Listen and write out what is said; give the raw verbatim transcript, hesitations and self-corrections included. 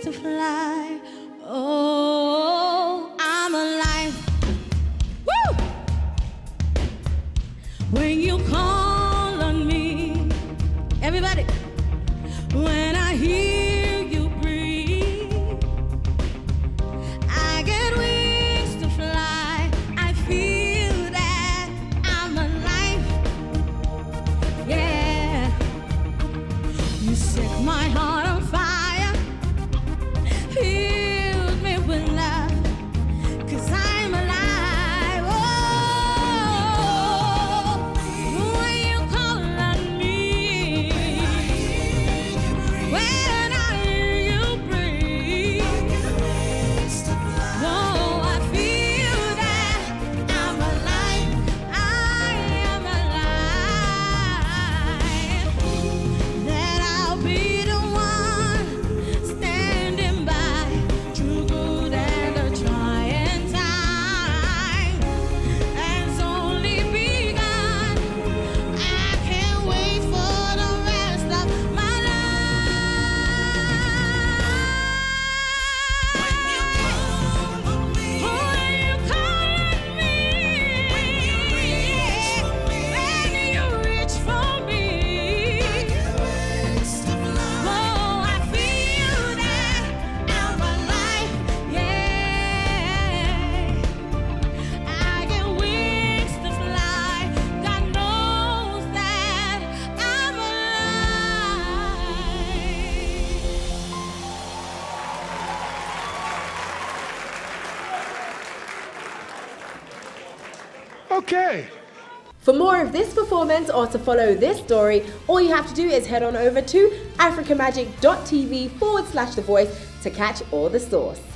to fly. Oh, I'm alive. Woo! When you call on me, everybody, when I hear you breathe, I get wings to fly. I feel that I'm alive. Yeah, you set my heart on fire, filled me with love, 'cause I'm alive. Oh, when you call on me, when I hear you breathe, oh, I feel that I'm alive. I am alive. That I'll be the one standing by through good and the trying time. Has only begun. I can't wait for the rest of my life. When you call on me, when you call on me, when you reach for me, I get wings to fly. Oh, I feel that I'm alive. Yeah, I get wings to fly. God knows that I'm alive. Okay. For more of this performance or to follow this story, all you have to do is head on over to africamagic dot t v forward slash the voice to catch all the source.